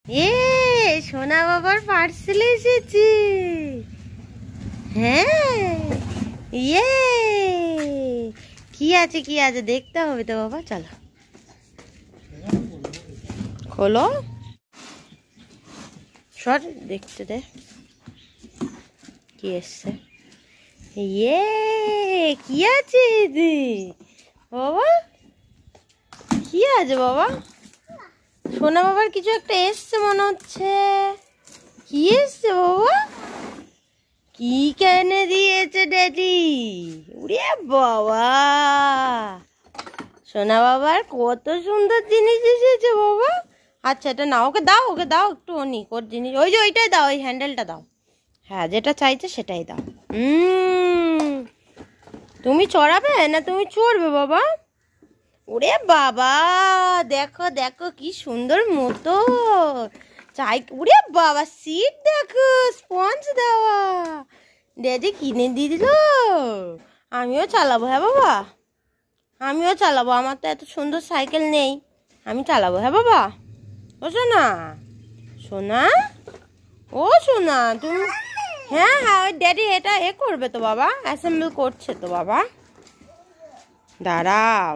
এ সোনা বাবার পার্সেল এসেছে। হ্যাঁ, ইয়ে কি আছে কি আছে দেখতে হবে তো বাবা। চলো খোলো, সর দেখতে দে কি এসছে। ইয়ে কি আছে বাবা, কি আছে বাবা? সোনা বাবার কিছু একটা এসছে মনে হচ্ছে। কি এসছে বাবা? কি কেনে দিয়েছে ড্যাডি? উরে বাবা, সোনা বাবার কত সুন্দর জিনিস এসেছে বাবা। আচ্ছা এটা না, ওকে দাও, ওকে দাও একটু অনিক ওর জিনিস। ওই যে ওইটাই দাও, ওই হ্যান্ডেলটা দাও। হ্যাঁ যেটা চাইছে সেটাই দাও। তুমি চড়াবে না তুমি চড়বে বাবা? ওরে বাবা দেখো দেখো কি সুন্দর মতো চাই। ওরে বাবা সিট দেখো, স্পঞ্জ দেওয়া, ড্যাডি কিনে দিয়ে দিল। আমিও চালাবো। হ্যাঁ বাবা আমিও চালাবো, আমার তো এত সুন্দর সাইকেল নেই, আমি চালাবো। হ্যাঁ বাবা। ও সোনা, সোনা, ও সোনা তুমি। হ্যাঁ হ্যাঁ ওই ড্যাডি এটা করবে তো বাবা, অ্যাসেম্বল করছে তো বাবা, দাঁড়াও।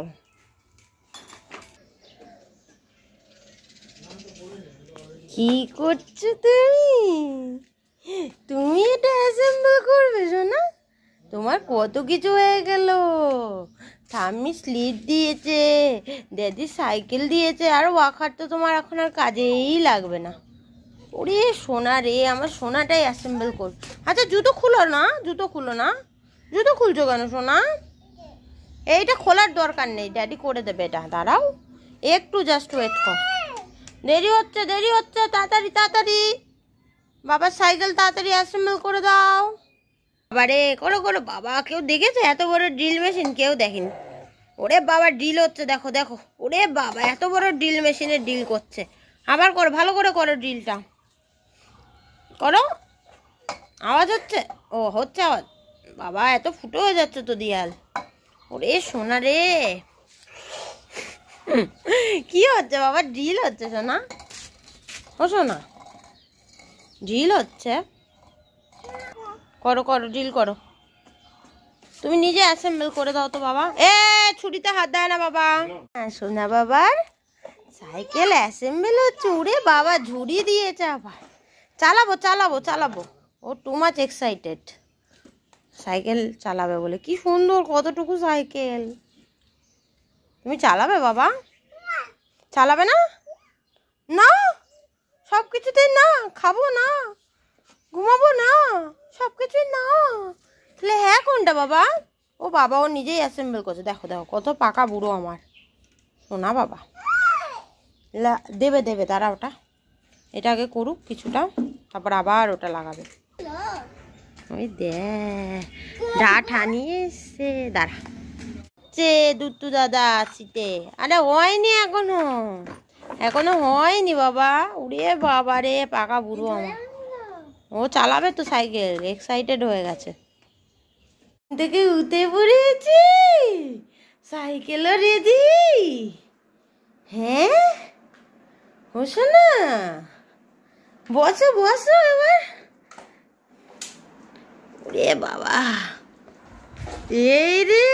কি করছো তুমি? তুমি এটা অ্যাসেম্বল করবে সোনা? তোমার কত কিছু হয়ে গেল। ঠাম্মি স্লিপ দিয়েছে, ড্যাডি সাইকেল দিয়েছে, আর ওয়াকার তো তোমার এখন আর কাজেই লাগবে না। ওরে সোনা রে, আমার সোনাটাই অ্যাসেম্বল কর। আচ্ছা জুতো খুলো না, জুতো খুলো না, জুতো খুলছো কেন সোনা? এইটা খোলার দরকার নেই, ড্যাডি করে দেবে এটা। দাঁড়াও একটু জাস্ট ওয়েট কর। দেরি হচ্ছে দেরি হচ্ছে, তাড়াতাড়ি তাড়াতাড়ি বাবার সাইকেল তাড়াতাড়ি অ্যাসেম্বল করে দাও। বাবারে করো করো বাবা, কেউ দেখেছে এত বড় ড্রিল মেশিন? কেউ দেখেনি। ওরে বাবা ড্রিল হচ্ছে দেখো দেখো। ওরে বাবা এত বড় ড্রিল মেশিনে ড্রিল করছে। আবার করো, ভালো করে করো ড্রিলটা করো। আওয়াজ হচ্ছে? ও হচ্ছে আওয়াজ। বাবা এত ফুটো হয়ে যাচ্ছে তো দিয়াল। ওরে সোনা রে, কি হচ্ছে বাবা? ড্রিল হচ্ছে সোনা? ও সোনা ড্রিল হচ্ছে, করো করো ড্রিল করো। তুমি নিজে অ্যাসেম্বল করে দাও তো বাবা। ছুরিতে হাত দেয় না বাবা। হ্যাঁ সোনা বাবার সাইকেল অ্যাসেম্বল হচ্ছে। ওরে বাবা ঝুড়ি দিয়েছে আবার। চালাবো চালাবো চালাবো। ও টু মাচ এক্সাইটেড সাইকেল চালাবে বলে। কি সুন্দর কতটুকু সাইকেল। তুমি চালাবে বাবা? চালাবে না? না সব কিছুতেই না, খাবো না, ঘুমাবো না, সব কিছুই না। তাহলে হ্যাঁ কোনটা বাবা? ও বাবা ও নিজেই অ্যাসেম্বল করছে। দেখো দেখো কত পাকা বুড়ো আমার সোনা বাবা। দেবে দেবে তারা ওটা, এটা আগে করুক কিছুটা, তারপর আবার ওটা লাগাবে। ওই ডাট আনিয়ে এসছে, দাঁড়া দুট্টু দাদা সিটে। আরে হয়নি এখনো, এখনো হয়নি বাবা। উড়ে বাবা রে পাকা বুড়ো আমার। ও চালাবে তো সাইকেল, এক্সাইটেড হয়ে গেছে। দেখে উঠে পড়েছি, সাইকেলও রেডি। হ্যাঁ বসো না, বসো বসো এবার। ওরে বাবা এই রে,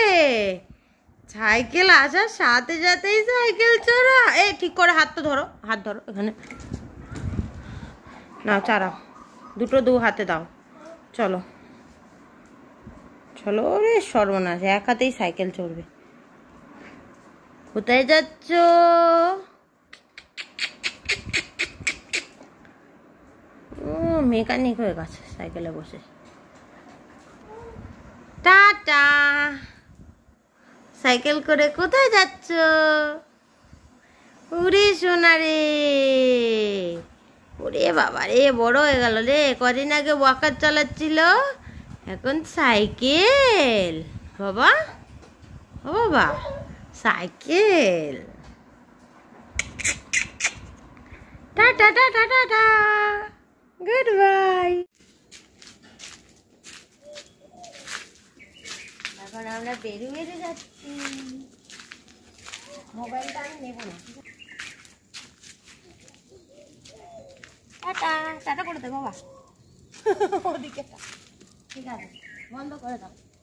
সাইকেল আসার সাথে সাথেই সাইকেল চড়া। ঠিক করে হাত তো ধরো, হাত ধরো এখানে নাও, চালাও দুটো দু হাতে দাও। চলো চলো। রে সর্বনাশ, এক হাতেই সাইকেল চড়বে। কোথায় যাচ্ছ? ও মেকানিক হয়ে গেছে সাইকেলে বসে। টাটা। সাইকেল করে কোথায় যাচ্ছ? ওরে সোনা রে, ওরে বাবা রে বড় হয়ে গেল রে। কদিন আগে ওয়াকার চালাচ্ছিল, এখন সাইকেল। বাবা ও বাবা cycle. Tata tata tata, good bye. এখন আমরা বেরিয়ে যাচ্ছি। মোবাইলটা আমি নেব না। টাটা টাটা করে দে বাবা ওদিকে ঠিক আছে বন্ধ করে দাও।